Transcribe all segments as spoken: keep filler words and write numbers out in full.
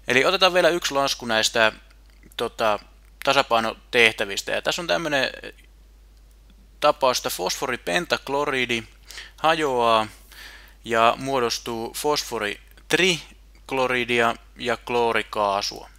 Eli otetaan vielä yksi lasku näistä tota, tasapainotehtävistä. Ja tässä on tämmöinen tapaus, että fosforipentaklorid hajoaa ja muodostuu fosforitrikloria ja kloorikaasua.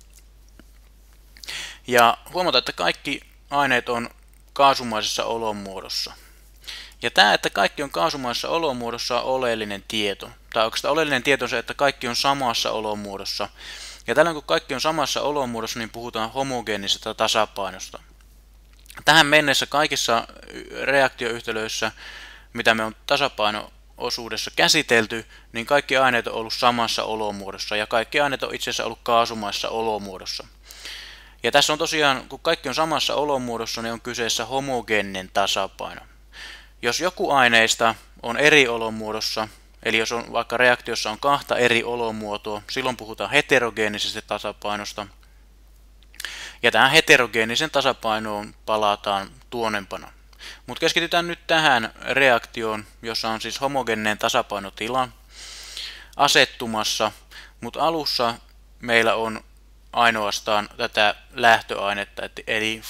Ja huomataan, että kaikki aineet on kaasumaisessa olomuodossa. Ja tämä, että kaikki on kaasumaisessa olomuodossa, on oleellinen tieto. Tai oikeastaan oleellinen tieto on se, että kaikki on samassa olomuodossa. Ja tällöin kun kaikki on samassa olomuodossa, niin puhutaan homogeenisesta tasapainosta. Tähän mennessä kaikissa reaktioyhtälöissä, mitä me on tasapaino-osuudessa käsitelty, niin kaikki aineet on ollut samassa olomuodossa. Ja kaikki aineet on itse asiassa ollut kaasumaisessa olomuodossa. Ja tässä on tosiaan, kun kaikki on samassa olomuodossa, niin on kyseessä homogeeninen tasapaino. Jos joku aineista on eri olomuodossa, eli jos on vaikka reaktiossa on kahta eri olomuotoa, silloin puhutaan heterogeenisestä tasapainosta. Ja tähän heterogeenisen tasapainoon palataan tuonempana. Mutta keskitytään nyt tähän reaktioon, jossa on siis homogeeninen tasapainotila asettumassa, mutta alussa meillä on ainoastaan tätä lähtöainetta, eli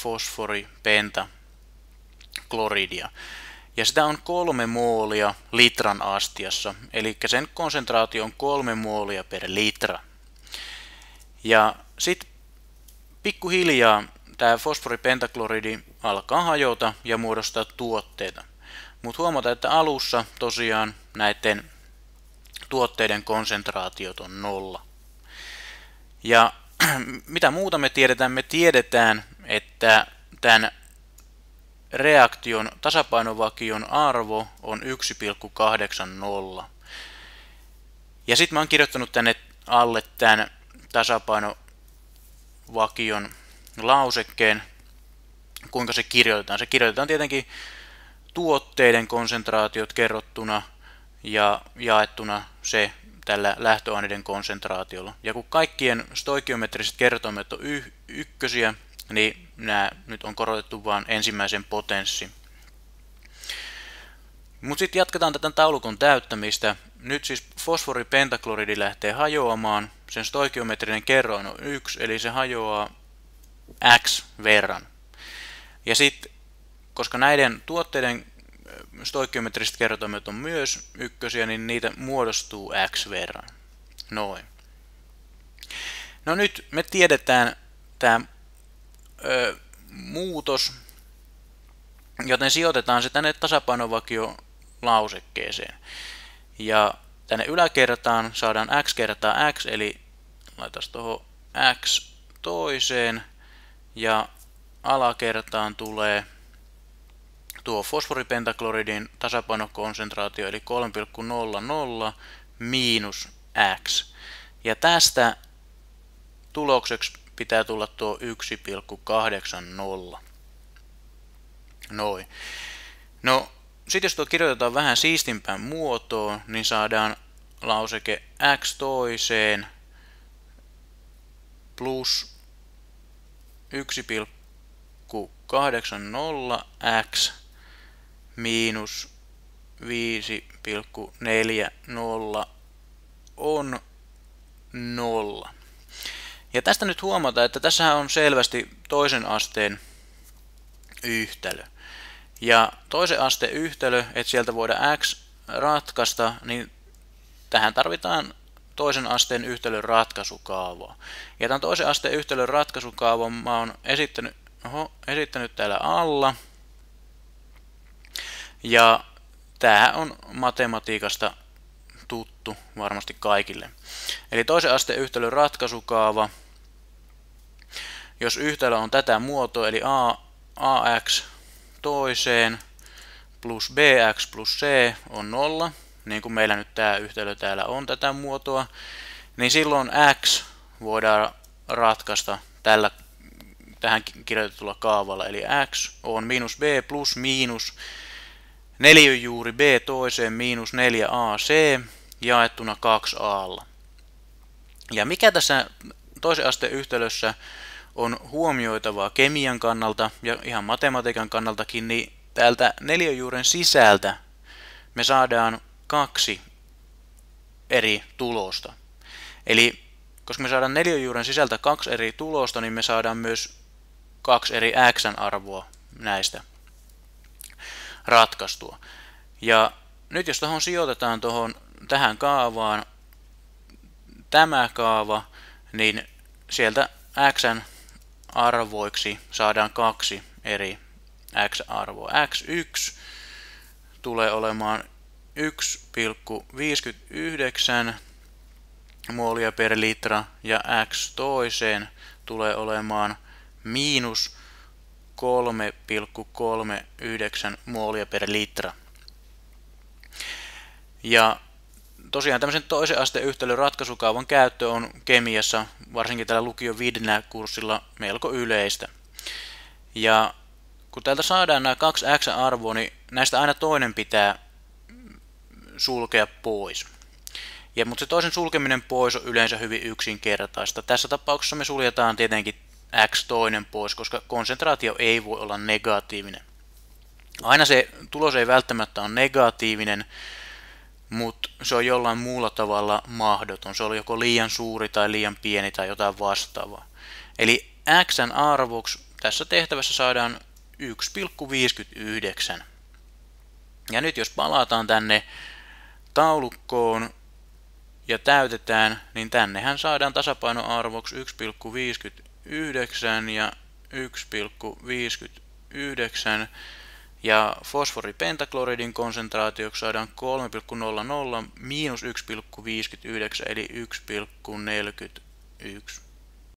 fosforipentakloria. Ja sitä on kolme moolia litran astiassa, eli sen konsentraatio on kolme moolia per litra. Ja sitten pikkuhiljaa tämä fosforipentaklorid alkaa hajota ja muodostaa tuotteita. Mutta huomataan, että alussa tosiaan näiden tuotteiden konsentraatiot on nolla. Ja mitä muuta me tiedetään? Me tiedetään, että tämän reaktion tasapainovakion arvo on yksi pilkku kahdeksankymmentä. Ja sitten mä oon kirjoittanut tänne alle tämän tasapainovakion lausekkeen, kuinka se kirjoitetaan. Se kirjoitetaan tietenkin tuotteiden konsentraatiot kerrottuna ja jaettuna se tällä lähtöaineiden konsentraatiolla. Ja kun kaikkien stoikiometriset kertoimet on y- ykkösiä, niin nämä nyt on korotettu vain ensimmäisen potenssin. Mutta sitten jatketaan tätä taulukon täyttämistä. Nyt siis fosforipentaklorid lähtee hajoamaan. Sen stoikiometrinen kerroin on yksi, eli se hajoaa x verran. Ja sitten, koska näiden tuotteiden stoikiometriset kertoimet on myös ykkösiä, niin niitä muodostuu x verran. Noin. No nyt me tiedetään tämä Ö, muutos, joten sijoitetaan se tänne tasapainovakio-lausekkeeseen. Ja tänne yläkertaan saadaan x kertaa x, eli laitaisiin tuohon x toiseen, ja alakertaan tulee tuo fosforipentakloridin tasapainokonsentraatio, eli kolme pilkku nolla nolla miinus x. Ja tästä tulokseksi pitää tulla tuo yksi pilkku kahdeksankymmentä. Noin. No, sitten jos tuo kirjoitetaan vähän siistimpään muotoon, niin saadaan lauseke x toiseen plus yksi pilkku kahdeksankymmentä x miinus viisi pilkku neljäkymmentä on nolla. Ja tästä nyt huomataan, että tässä on selvästi toisen asteen yhtälö. Ja toisen asteen yhtälö, että sieltä voidaan x ratkaista, niin tähän tarvitaan toisen asteen yhtälön ratkaisukaavaa. Ja tämän toisen asteen yhtälön ratkaisukaavan mä oon esittänyt, oho, esittänyt täällä alla. Ja tämähän on matematiikasta tuttu varmasti kaikille. Eli toisen asteen yhtälön ratkaisukaava, jos yhtälö on tätä muotoa, eli a, ax toiseen plus bx plus c on nolla, niin kuin meillä nyt tämä yhtälö täällä on tätä muotoa, niin silloin x voidaan ratkaista tällä tähän kirjoitetulla kaavalla, eli x on miinus b plus miinus neliöjuuri b toiseen miinus neljä a c jaettuna kaksi a. Ja mikä tässä toisen asteen yhtälössä on huomioitavaa kemian kannalta ja ihan matematiikan kannaltakin, niin täältä neliöjuuren sisältä me saadaan kaksi eri tulosta. Eli koska me saadaan neliöjuuren sisältä kaksi eri tulosta, niin me saadaan myös kaksi eri x-arvoa näistä ratkaistua. Ja nyt jos tuohon sijoitetaan tuohon, tähän kaavaan tämä kaava, niin sieltä x-arvoiksi saadaan kaksi eri x-arvoa. x yksi tulee olemaan yksi pilkku viisikymmentäyhdeksän moolia per litra ja x toiseen tulee olemaan miinus kolme pilkku kolmekymmentäyhdeksän moolia per litra. Ja tosiaan tämmöisen toisen asteen yhtälön ratkaisukaavan käyttö on kemiassa, varsinkin tällä lukion viidennellä kurssilla, melko yleistä. Ja kun täältä saadaan nämä kaksi x-arvoa, niin näistä aina toinen pitää sulkea pois. Ja, mutta se toisen sulkeminen pois on yleensä hyvin yksinkertaista. Tässä tapauksessa me suljetaan tietenkin x toinen pois, koska konsentraatio ei voi olla negatiivinen. Aina se tulos ei välttämättä ole negatiivinen, mutta se on jollain muulla tavalla mahdoton. Se on joko liian suuri tai liian pieni tai jotain vastaavaa. Eli x:n arvoksi tässä tehtävässä saadaan yksi pilkku viisikymmentäyhdeksän. Ja nyt jos palataan tänne taulukkoon ja täytetään, niin tännehän saadaan tasapainoarvoksi yksi pilkku viisikymmentäyhdeksän ja yksi pilkku viisikymmentäyhdeksän. Ja fosforipentakloriidin konsentraatioksi saadaan kolme pilkku nolla nolla miinus yksi pilkku viisikymmentäyhdeksän eli yksi pilkku neljäkymmentäyksi.